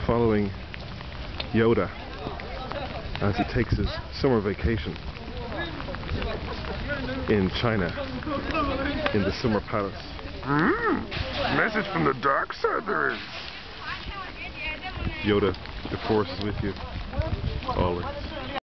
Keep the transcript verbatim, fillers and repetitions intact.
following Yoda as he takes his summer vacation in China, in the summer palace. Mm, message from the dark side there is. Yoda, the force is with you, always.